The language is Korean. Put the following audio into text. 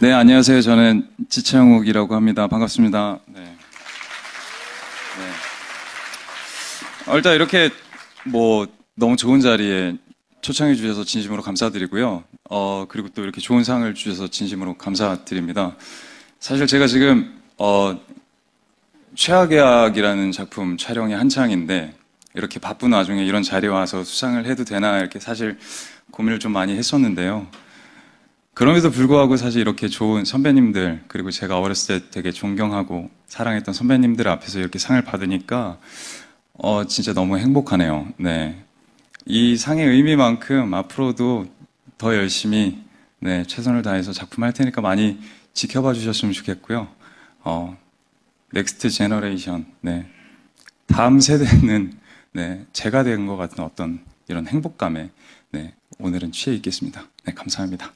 네, 안녕하세요. 저는 지창욱이라고 합니다. 반갑습니다. 네. 일단 이렇게 너무 좋은 자리에 초청해 주셔서 진심으로 감사드리고요. 그리고 또 이렇게 좋은 상을 주셔서 진심으로 감사드립니다. 사실 제가 지금 최악의학이라는 작품 촬영이 한창인데 이렇게 바쁜 와중에 이런 자리에 와서 수상을 해도 되나 이렇게 사실 고민을 좀 많이 했었는데요. 그럼에도 불구하고 사실 이렇게 좋은 선배님들, 그리고 제가 어렸을 때 되게 존경하고 사랑했던 선배님들 앞에서 이렇게 상을 받으니까 진짜 너무 행복하네요. 네. 이 상의 의미만큼 앞으로도 더 열심히 최선을 다해서 작품할 테니까 많이 지켜봐 주셨으면 좋겠고요. 넥스트 제너레이션, 다음 세대는 제가 된 것 같은 어떤 이런 행복감에 오늘은 취해 있겠습니다. 감사합니다.